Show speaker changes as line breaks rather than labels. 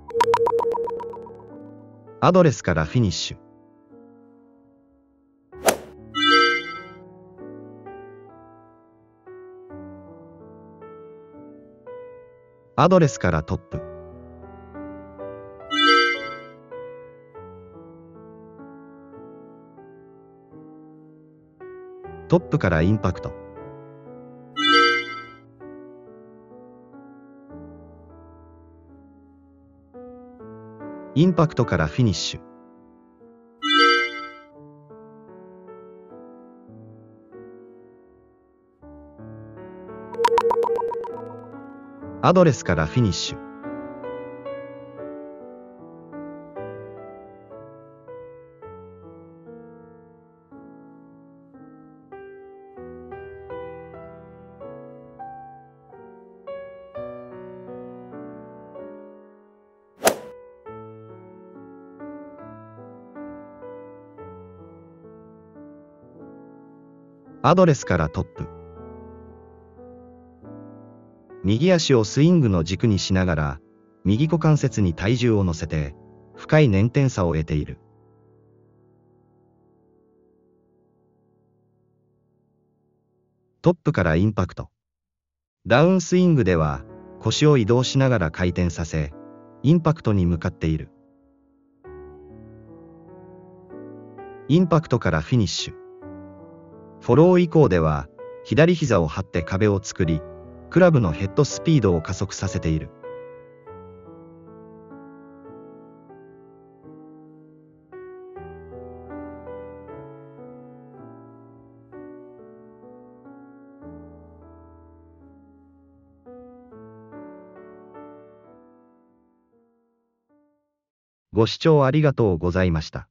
アドレスからフィニッシュ。アドレスからトップ。トップからインパクト。インパクトからフィニッシュ。アドレスからフィニッシュ。アドレスからトップ。右足をスイングの軸にしながら、右股関節に体重を乗せて、深い捻転差を得ている。トップからインパクト。ダウンスイングでは、腰を移動しながら回転させ、インパクトに向かっている。インパクトからフィニッシュ。フォロー以降では、左膝を張って壁を作り、クラブのヘッドスピードを加速させている。ご視聴ありがとうございました。